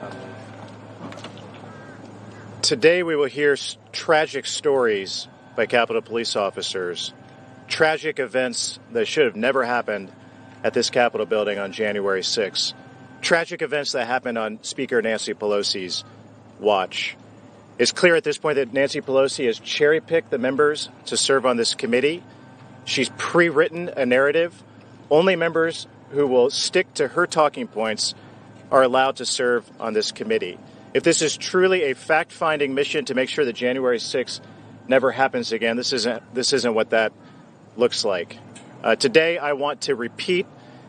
Today we will hear tragic stories by Capitol Police officers, tragic events that should have never happened at this Capitol building on January 6th, tragic events that happened on Speaker Nancy Pelosi's watch. It's clear at this point that Nancy Pelosi has cherry-picked the members to serve on this committee. She's pre-written a narrative. Only members who will stick to her talking points are allowed to serve on this committee. If this is truly a fact-finding mission to make sure that January 6th never happens again, this isn't what that looks like. Today, I want to repeat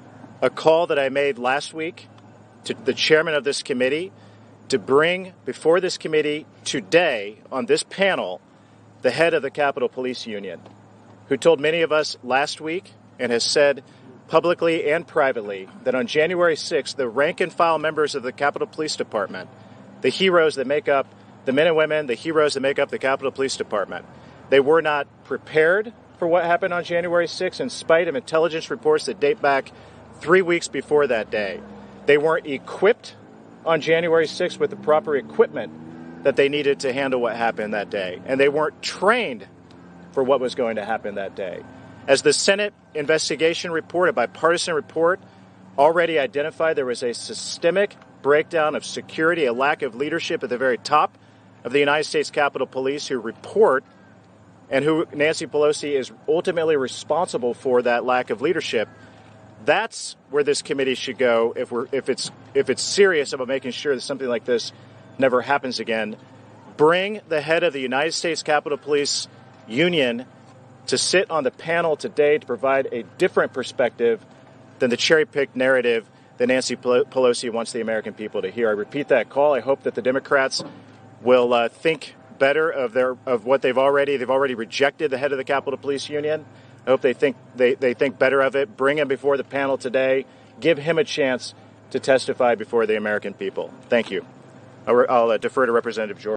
a call that I made last week to the chairman of this committee to bring before this committee today on this panel the head of the Capitol Police Union, who told many of us last week and has said publicly and privately that on January 6th, the rank-and-file members of the Capitol Police Department, the heroes that make up the men and women, the heroes that make up the Capitol Police Department, they were not prepared for what happened on January 6th in spite of intelligence reports that date back 3 weeks before that day. They weren't equipped on January 6th with the proper equipment that they needed to handle what happened that day. And they weren't trained for what was going to happen that day. As the Senate investigation report, a bipartisan report, already identified, there was a systemic breakdown of security, a lack of leadership at the very top of the United States Capitol Police who report and who Nancy Pelosi is ultimately responsible for that lack of leadership. That's where this committee should go if it's serious about making sure that something like this never happens again. Bring the head of the United States Capitol Police Union to sit on the panel today to provide a different perspective than the cherry-picked narrative that Nancy Pelosi wants the American people to hear. I repeat that call. I hope that the Democrats will think better of what they've already rejected the head of the Capitol Police Union. I hope they think better of it. Bring him before the panel today. Give him a chance to testify before the American people. Thank you. I'll defer to Representative George.